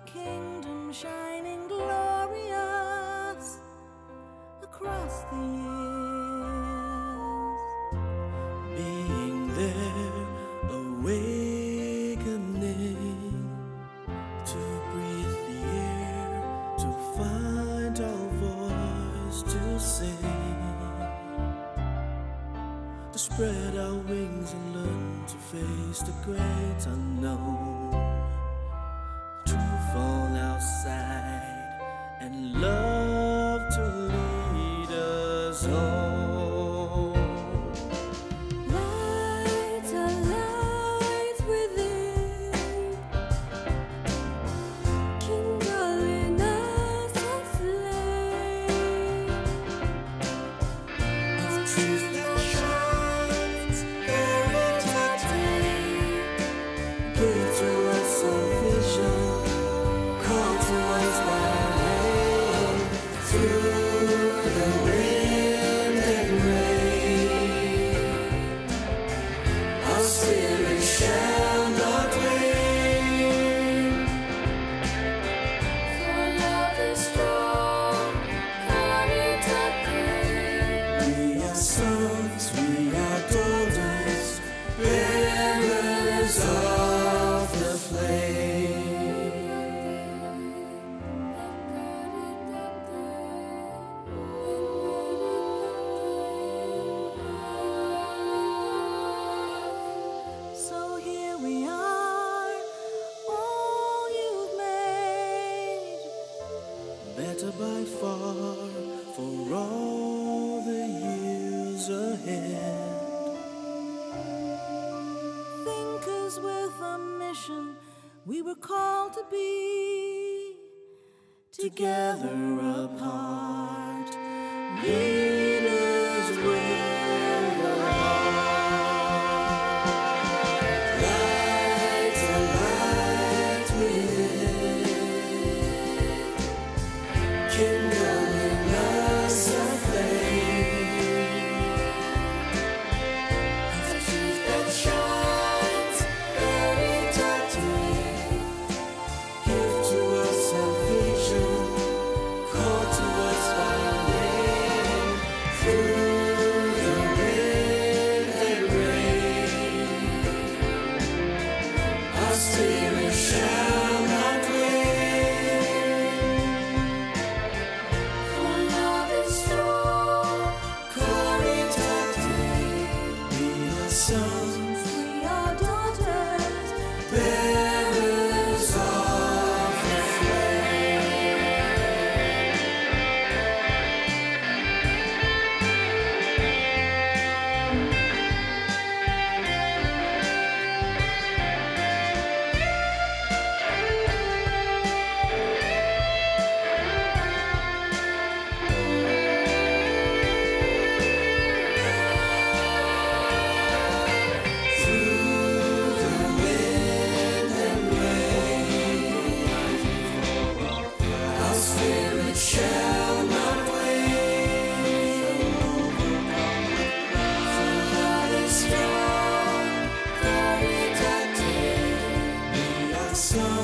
kingdom shining glorious across the years. Being there, awakening to breathe the air, to find our voice to sing, to spread our wings and learn to face the great unknown, to fall outside and love to lead us home. Light a light within, kindling us a flame of truth that shines every day. Give to us a vision, call to us by name, through the wind and rain. Our spirit shall not wane. For love is strong, courage of grace. We are sons, we are daughters, bearers of the flame. So here we are, all you've made. Better by far for all the years ahead. Thinkers with a mission, we were called to be Together apart, leaders with a heart. Light a light within, kindling us a flame the truth that shines very day. Give to us a vision, call to us by name, through the wind and rain. Our spirit shall not wane. For love is strong, Courage of day. We are sons, we are daughters, bearers of the flame. Through the wind and rain, our spirit shall not wane. for love is strong, courage of day. We are sons.